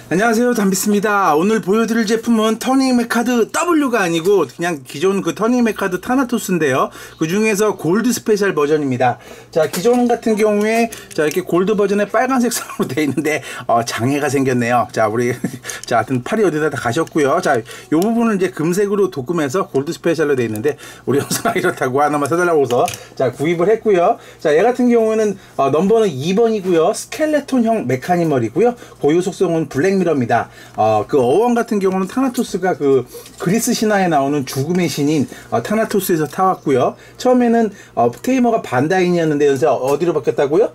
안녕하세요, 담비스입니다. 오늘 보여드릴 제품은 터닝 메카드 W가 아니고 그냥 기존 그 터닝 메카드 타나토스인데요. 그 중에서 골드 스페셜 버전입니다. 자, 기존 같은 경우에 자 이렇게 골드 버전에 빨간색 선으로 되어 있는데 장애가 생겼네요. 자, 우리 자 하여튼 팔이 어디다 다 가셨고요. 자, 요 부분을 이제 금색으로 도금해서 골드 스페셜로 되어 있는데 우리 형수가 이렇다고 하나만 사달라고 해서 자 구입을 했고요. 자, 얘 같은 경우에는 넘버는 2번이고요. 스켈레톤형 메카니멀이고요. 고유 속성은 블랙 미러입니다. 그 어원 같은 경우는 타나토스가 그 그리스 신화에 나오는 죽음의 신인 타나토스에서 타왔고요. 처음에는 테이머가 반다인이었는데 연세 어디로 바뀌었다고요?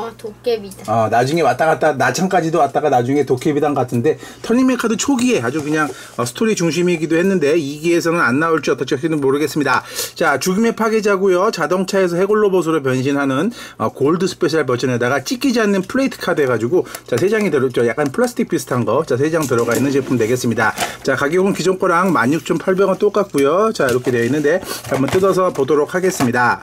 도깨비단. 나중에 왔다 갔다 나창까지도 왔다가 나중에 도깨비단 같은데 터닝 메카드 초기에 아주 그냥 스토리 중심이기도 했는데 2기에서는 안 나올지 어떨지는 모르겠습니다. 자, 죽음의 파괴자고요. 자동차에서 해골로봇으로 변신하는 골드 스페셜 버전에다가 찢기지 않는 플레이트 카드 해가지고 자, 3장이 들어있죠. 약간 플라스틱 비슷한 거. 자, 3장 들어가 있는 제품 되겠습니다. 자, 가격은 기존 거랑 16,800원 똑같고요. 자, 이렇게 되어 있는데 한번 뜯어서 보도록 하겠습니다.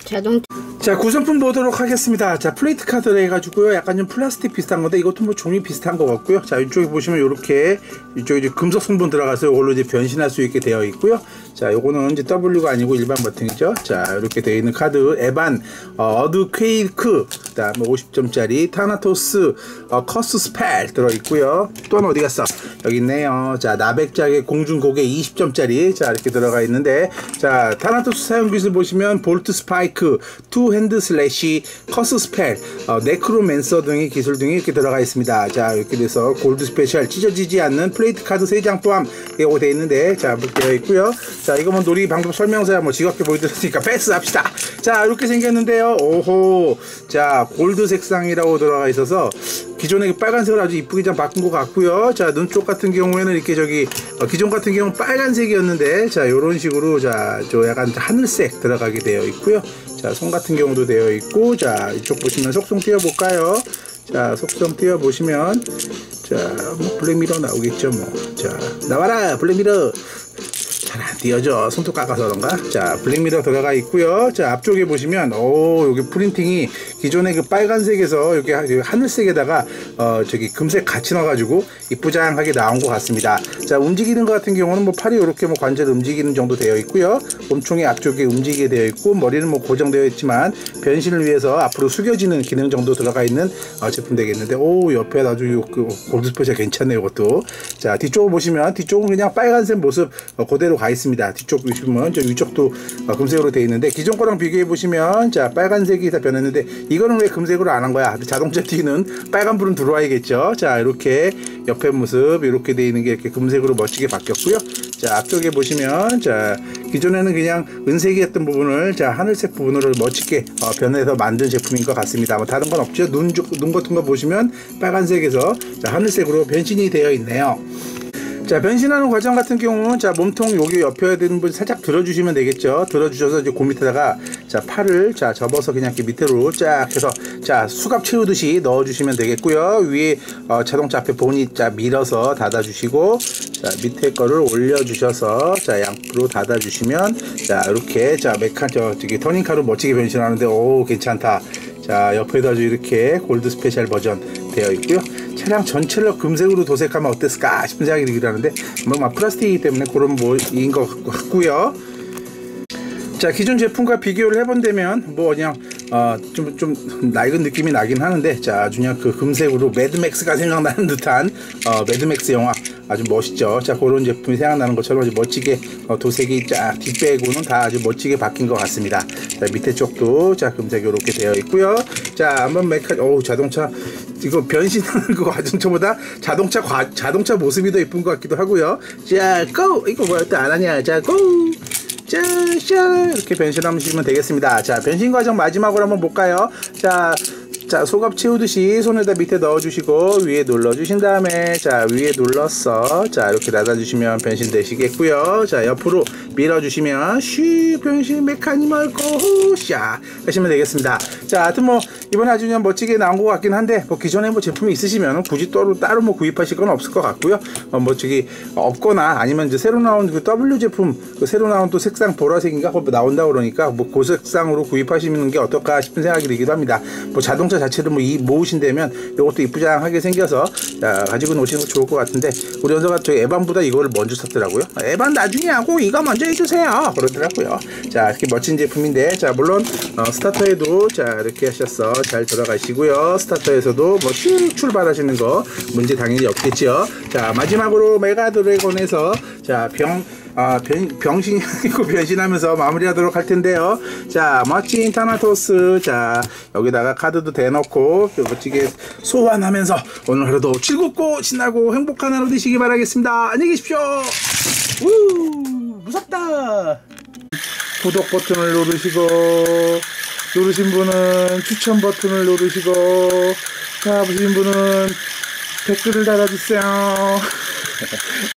자, 구성품 보도록 하겠습니다. 자, 플레이트 카드를 해가지고요. 약간 좀 플라스틱 비슷한 건데 이것도 뭐 종이 비슷한 것 같고요. 자, 이쪽에 보시면 이렇게 이쪽에 이제 금속 성분 들어가서 이걸로 이제 변신할 수 있게 되어 있고요. 자, 요거는 이제 W가 아니고 일반 버튼이죠. 자, 이렇게 되어 있는 카드 에반, 어드 퀘이크, 그다음에 50점짜리 타나토스 커스 스펠 들어 있고요. 또는 어디 갔어? 여기 있네요. 자, 나백작의 공중 고개 20점짜리 자 이렇게 들어가 있는데 자, 타나토스 사용 기술 보시면 볼트 스파이크, 투 핸드 슬래시, 커스 스펠, 네크로맨서 등의 기술 등이 이렇게 들어가 있습니다. 자, 이렇게 돼서 골드 스페셜 찢어지지 않는 플레이트 카드 3장 포함 이거 되어 있는데 자, 되어 있고요. 자, 이거 뭐 놀이 방법 설명서야 뭐 지겹게 보여드렸으니까 패스합시다. 자, 이렇게 생겼는데요. 오호, 자, 골드 색상이라고 들어가 있어서 기존의 빨간색을 아주 이쁘게 좀 바꾼 것 같고요. 자, 눈 쪽 같은 경우에는 이렇게 저기 기존 같은 경우는 빨간색이었는데 자, 요런 식으로 자, 저 약간 하늘색 들어가게 되어 있고요. 자, 손 같은 경우도 되어 있고 자, 이쪽 보시면 속성 띄워볼까요? 자, 속성 띄워보시면 자, 뭐 블랙미러 나오겠죠 뭐. 자, 나와라 블랙미러. 잘 안 띄어져. 손톱 깎아서 그런가? 자, 블랙미러 들어가 있고요. 자, 앞쪽에 보시면 여기 프린팅이 기존의 그 빨간색에서 여기 하늘색에다가 저기 금색 같이 넣어가지고 이쁘장하게 나온 것 같습니다. 자, 움직이는 것 같은 경우는 뭐 팔이 이렇게 뭐 관절 움직이는 정도 되어 있고요. 몸통이 앞쪽에 움직이게 되어 있고 머리는 뭐 고정되어 있지만 변신을 위해서 앞으로 숙여지는 기능 정도 들어가 있는 제품 되겠는데 옆에 아주 그 골드 스페셜 괜찮네요. 이것도. 자, 뒤쪽을 보시면 뒤쪽은 그냥 빨간색 모습 그대로 가 있습니다. 뒤쪽 보시면 저 위쪽도 금색으로 되어 있는데 기존 거랑 비교해 보시면 자, 빨간색이 다 변했는데 이거는 왜 금색으로 안 한 거야? 자동차 뒤는 빨간불은 들어와야겠죠. 자, 이렇게 옆에 모습 이렇게 되어 있는 게 이렇게 금색으로 멋지게 바뀌었고요. 자, 앞쪽에 보시면 자, 기존에는 그냥 은색이었던 부분을 자, 하늘색 부분으로 멋지게 변해서 만든 제품인 것 같습니다. 뭐 다른 건 없죠. 눈 같은 거 보시면 빨간색에서 자, 하늘색으로 변신이 되어 있네요. 자, 변신하는 과정 같은 경우는 자, 몸통 여기 옆에 되는 분 살짝 들어주시면 되겠죠. 들어주셔서 이제 그 밑에다가 자, 팔을 자, 접어서 그냥 이렇게 밑으로 쫙 해서 자, 수갑 채우듯이 넣어주시면 되겠고요. 위에 자동차 앞에 보니 자, 밀어서 닫아주시고 자, 밑에 거를 올려주셔서 자, 양으로 닫아주시면 자, 이렇게 자, 저기 터닝카로 멋지게 변신하는데 오, 괜찮다. 자, 옆에도 아주 이렇게 골드 스페셜 버전 되어 있고요. 차량 전체를 금색으로 도색하면 어땠을까 싶은 생각이 들긴 하는데 뭐 플라스틱이기 때문에 그런 뭐인 것 같고요. 자, 기존 제품과 비교를 해본다면 뭐 그냥 좀 낡은 느낌이 나긴 하는데 자, 아주 그냥 그 금색으로 매드맥스가 생각나는 듯한 매드맥스 영화 아주 멋있죠. 자, 그런 제품이 생각나는 것처럼 아주 멋지게 도색이 쫙 뒷배고는 다 아주 멋지게 바뀐 것 같습니다. 자, 밑에 쪽도 자, 금색 이렇게 되어 있고요. 자, 한번 자동차 이거 변신하는 거 자동차보다 자동차 모습이 더 이쁜 것 같기도 하고요. 자, 고! 이거 뭐야 또 안 하냐? 자, 고! 자, 이렇게 변신하시면 되겠습니다. 자, 변신 과정 마지막으로 한번 볼까요? 자, 소갑 채우듯이 손에다 밑에 넣어주시고 위에 눌러주신 다음에 자, 위에 눌러서 자, 이렇게 닫아주시면 변신 되시겠고요. 자, 옆으로 밀어주시면 변신 메카니멀 고샤 하시면 되겠습니다. 자, 하여튼 뭐 이번에 아주 그냥 멋지게 나온 것 같긴 한데 뭐 기존에 뭐 제품이 있으시면 굳이 따로 뭐 구입하실 건 없을 것 같고요. 뭐 저기 없거나 아니면 이제 새로 나온 그 W 제품 그 새로 나온 또 색상 보라색인가 나온다 그러니까 뭐 그 색상으로 구입하시는 게 어떨까 싶은 생각이 들기도 합니다. 뭐 자동차 자체를 뭐 모으신다면 이것도 이쁘장하게 생겨서 자, 가지고 노시는 거 좋을 것 같은데 우리 연서가 저 에반보다 이거를 먼저 샀더라고요. 에반 나중에 하고 이거 먼저 해주세요 그러더라고요. 자, 이렇게 멋진 제품인데 자, 물론 스타터에도 자, 이렇게 하셔서 잘 들어가시고요. 스타터에서도 뭐 출발하시는 거 문제 당연히 없겠죠. 자, 마지막으로 메가 드래곤에서 자, 병신이 아니고 변신하면서 마무리하도록 할 텐데요. 자, 멋진 타나토스. 자, 여기다가 카드도 대놓고 멋지게 소환하면서 오늘 하루도 즐겁고 신나고 행복한 하루 되시기 바라겠습니다. 안녕히 계십시오. 무섭다. 구독 버튼을 누르신 분은 추천 버튼을 누르시고 자, 보신 분은 댓글을 달아주세요.